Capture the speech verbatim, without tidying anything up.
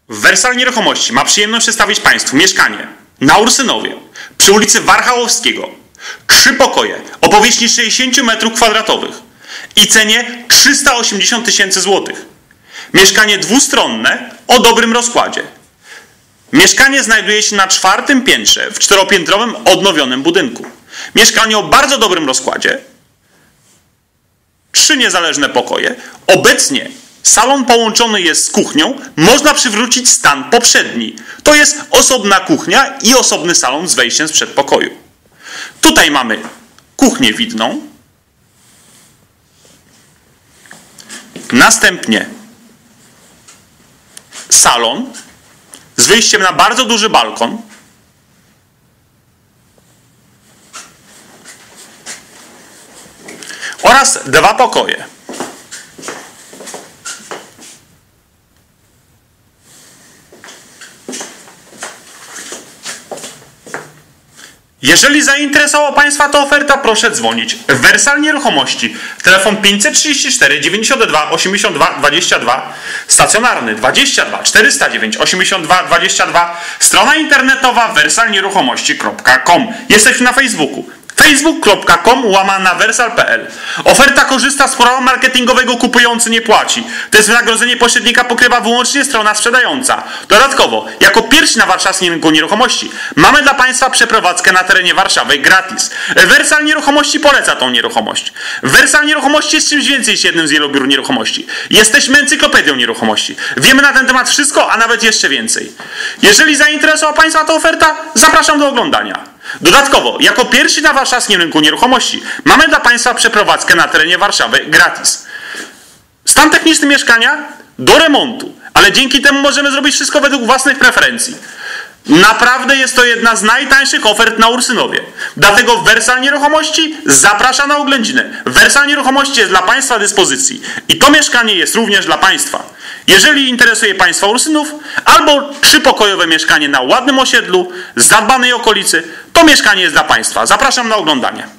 Wersal Nieruchomości ma przyjemność przedstawić Państwu mieszkanie na Ursynowie przy ulicy Warchałowskiego. Trzy pokoje o powierzchni sześćdziesiąt metrów kwadratowych i cenie trzysta osiemdziesiąt tysięcy złotych. Mieszkanie dwustronne o dobrym rozkładzie. Mieszkanie znajduje się na czwartym piętrze w czteropiętrowym odnowionym budynku. Mieszkanie o bardzo dobrym rozkładzie. Trzy niezależne pokoje. Obecnie salon połączony jest z kuchnią. Można przywrócić stan poprzedni. To jest osobna kuchnia i osobny salon z wejściem z przedpokoju. Tutaj mamy kuchnię widną. Następnie salon z wyjściem na bardzo duży balkon. Oraz dwa pokoje. Jeżeli zainteresowała Państwa ta oferta, proszę dzwonić. Wersal Nieruchomości. Telefon pięćset trzydzieści cztery dziewięćdziesiąt dwa osiemdziesiąt dwa dwadzieścia dwa. Stacjonarny dwadzieścia dwa czterysta dziewięć osiemdziesiąt dwa dwadzieścia dwa. Strona internetowa wersal nieruchomości kropka com. Jesteśmy na Facebooku. facebook kropka com łamana wersal kropka p l. Oferta korzysta z prawa marketingowego, kupujący nie płaci. To jest wynagrodzenie pośrednika pokrywa wyłącznie strona sprzedająca. Dodatkowo, jako pierwsi na warszawskim rynku nieruchomości mamy dla Państwa przeprowadzkę na terenie Warszawy gratis. Wersal Nieruchomości poleca tą nieruchomość. Wersal Nieruchomości jest czymś więcej niż jednym z wielu biur nieruchomości. Jesteśmy encyklopedią nieruchomości. Wiemy na ten temat wszystko, a nawet jeszcze więcej. Jeżeli zainteresowała Państwa ta oferta, zapraszam do oglądania. Dodatkowo, jako pierwsi na warszawskim rynku nieruchomości mamy dla Państwa przeprowadzkę na terenie Warszawy gratis. Stan techniczny mieszkania do remontu, ale dzięki temu możemy zrobić wszystko według własnych preferencji. Naprawdę jest to jedna z najtańszych ofert na Ursynowie. Dlatego Wersal Nieruchomości zaprasza na oględzinę. Wersal Nieruchomości jest dla Państwa dyspozycji i to mieszkanie jest również dla Państwa. Jeżeli interesuje Państwa Ursynów albo trzypokojowe mieszkanie na ładnym osiedlu, z zadbanej okolicy, to mieszkanie jest dla Państwa. Zapraszam na oglądanie.